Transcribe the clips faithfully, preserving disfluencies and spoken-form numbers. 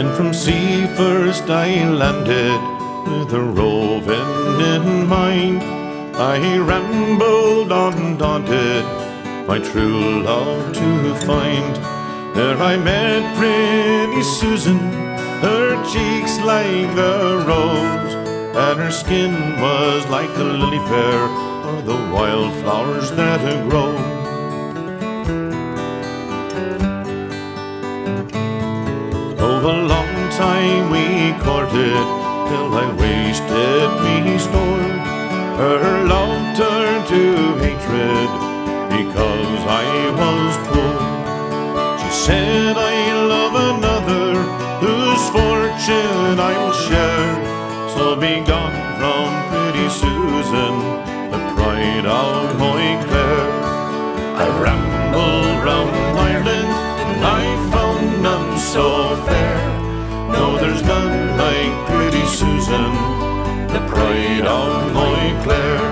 When from sea first I landed, with a roving in mind, I rambled undaunted, my true love to find. There I met pretty Susan, her cheeks like the rose, and her skin was like the lily fair, or the wildflowers that grow. Oh, a long time we courted, till I wasted me store. Her love turned to hatred, because I was poor. She said, I love another, whose fortune I will share. So be gone from pretty Susan, the pride of Moyclare. I rambled round Ireland, and I found none so fair. No, there's none like pretty Susan, the pride of Moyclare.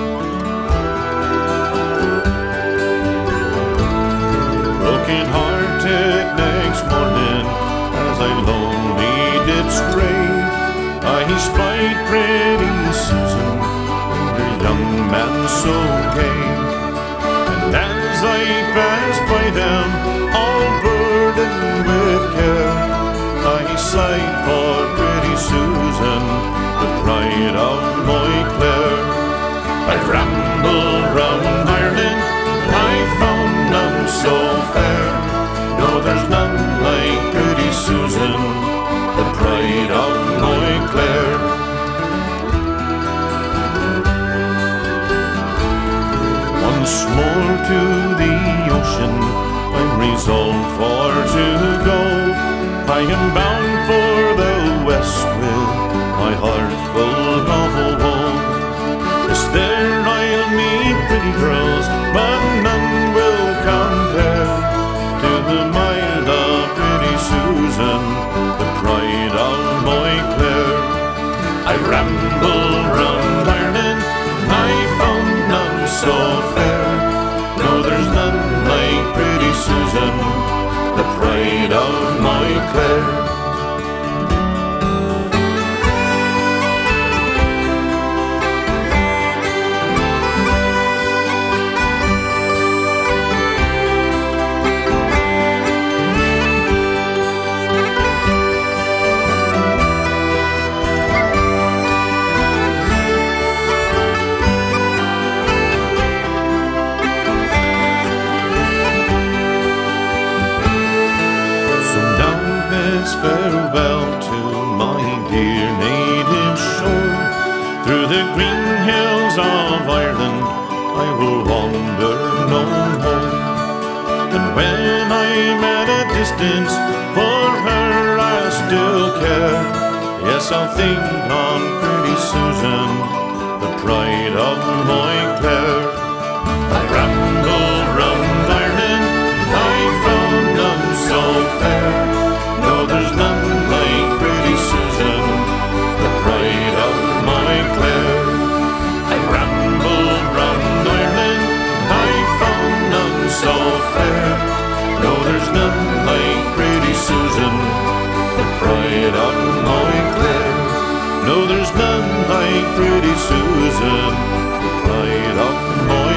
Broken hearted next morning, as I lonely did stray, I spied pretty Susan and her young man so gay. And as I passed by them, all burdened with care, I sighed for pretty Susan, the pride of Moyclare. I rambled round Ireland, I found none so fair. No, there's none like pretty Susan, the pride of Moyclare. Once more to the ocean I'm resolved for to go. I am bound for the west with my heart full of woe. Yes, there I'll meet pretty girls, but none will compare to the mild of pretty Susan, the pride of Moyclare. I rambled round Ireland, I found none so fair. No, there's none like pretty Susan, the pride of Moyclare. Farewell to my dear native shore. Through the green hills of Ireland I will wander no more. And when I'm at a distance, for her I still care. Yes, I'll think on pretty Susan, the pride of Moyclare. I ramble round Ireland, I found none so fair. No, there's none like pretty Susan, the pride of Moyclare. I rambled round Ireland, I found none so fair. No, there's none like pretty Susan, the pride of Moyclare. No, there's none like pretty Susan, the pride of Moyclare.